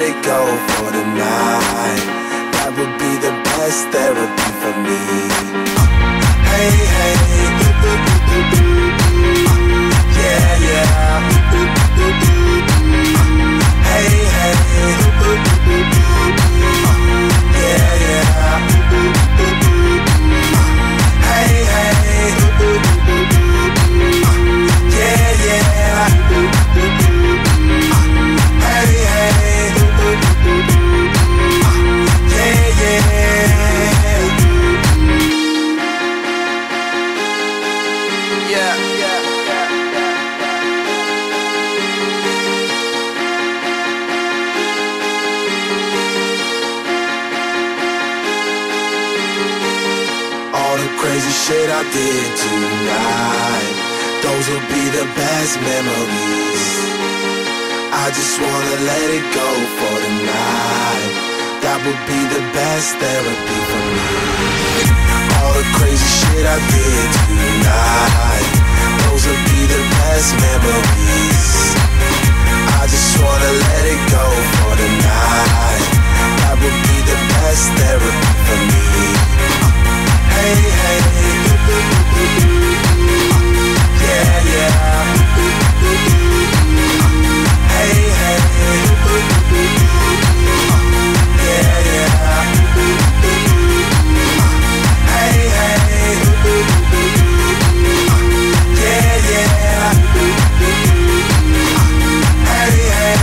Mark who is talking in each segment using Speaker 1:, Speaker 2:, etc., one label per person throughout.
Speaker 1: it go for the night. That would be the best therapy for me. Hey, hey, yeah, yeah. Hey, hey, yeah, yeah. Hey, hey, yeah, yeah. Hey, hey, yeah, yeah. All the crazy shit I did tonight, those will be the best memories. I just wanna let it go for the night. That would be the best therapy for me. All the crazy shit I did tonight, those will be the best memories. I just wanna let it go for the night. That would be the best therapy for me. Hey, hey, yeah, yeah. Hey, hey, yeah, yeah. Hey, hey, yeah, yeah. Hey, hey,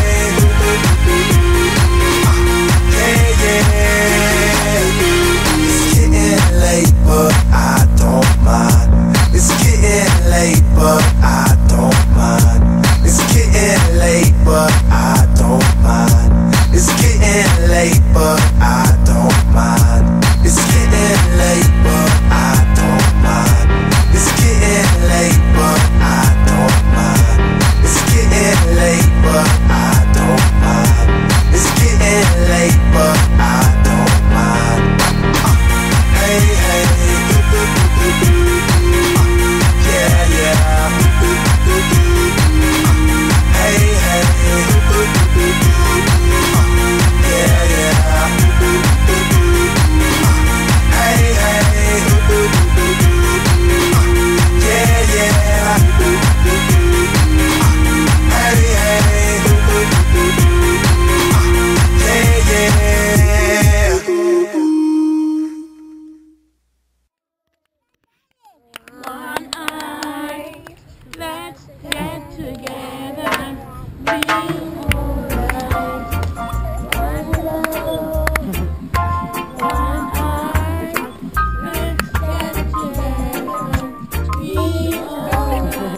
Speaker 1: yeah, yeah. It's getting late, but I don't mind. It's getting late, but I don't mind. It's getting late, but I don't mind. It's getting late, but I don't mind. It's getting late, but I don't mind. It's getting late, but I don't mind. It's getting late, but I don't mind. It's getting late, but I don't mind. Hey, hey, yeah, yeah. Hey, hey, yeah, yeah. Hey, hey, yeah, yeah. Hey, hey, yeah, yeah.
Speaker 2: One eye, let's get together and be alright. One love, one eye, let's get together and be alright.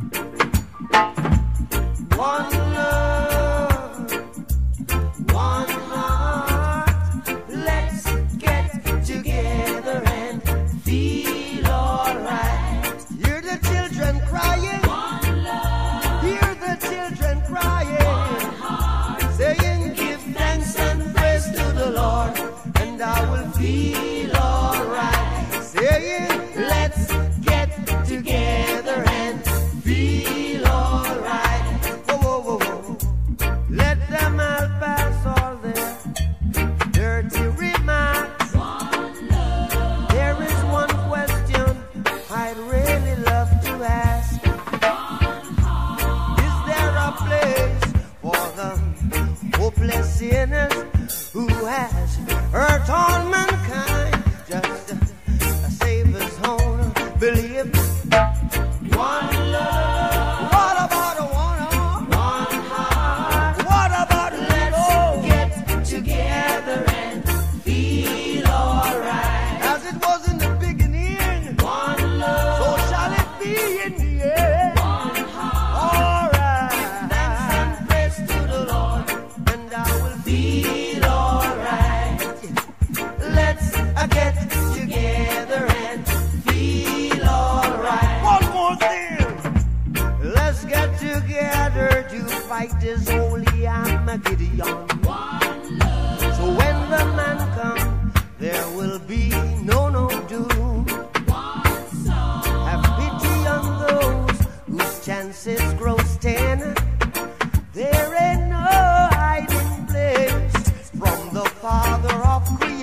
Speaker 1: One love, one heart. Let's get together and feel alright. Hear the children crying. One love. Hear the children crying. One heart. Saying, give thanks and praise to the Lord, and I will feel alright. Saying, let's get together and feel alright. Whoa, whoa, whoa, whoa. Let them all pass all their dirty remarks. One love. There is one question I'd really love to ask. One heart. Is there a place for the hopeless sinners who has hurt all mankind? Just a Savior's own belief. One love. What about a one heart? What about let's get together and feel alright? As it was in the beginning, one love. So shall it be in the end. One heart. Alright. Give thanks and praise to the Lord, and I will feel alright. Let's get together and feel alright. One more thing. Let's get together to fight this holy Armageddon. One love. So when the man comes, there will be no doom. One song. Have pity on those whose chances grow 10. There ain't no hiding place.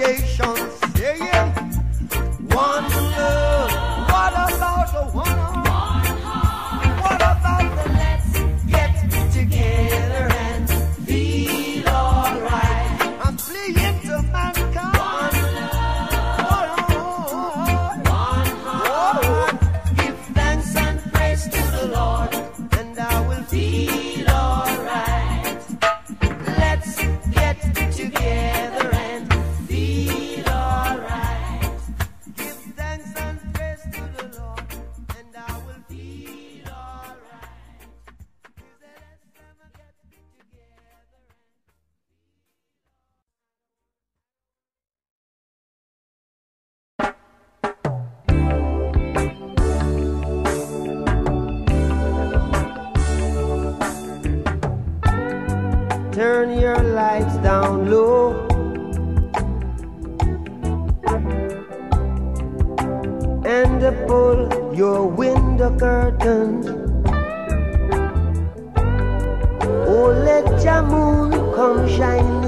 Speaker 1: congregation saying, one love. What about the one heart? What about the let's get together and feel alright? I'm pleading to mankind. One heart. Give thanks and praise to the Lord, and I will feel alright. Let's get together and feel alright. Give thanks and praise to the Lord, and I will feel alright. Let's get together. Turn your lights down low. And pull your window curtains. Oh, let your moon come shine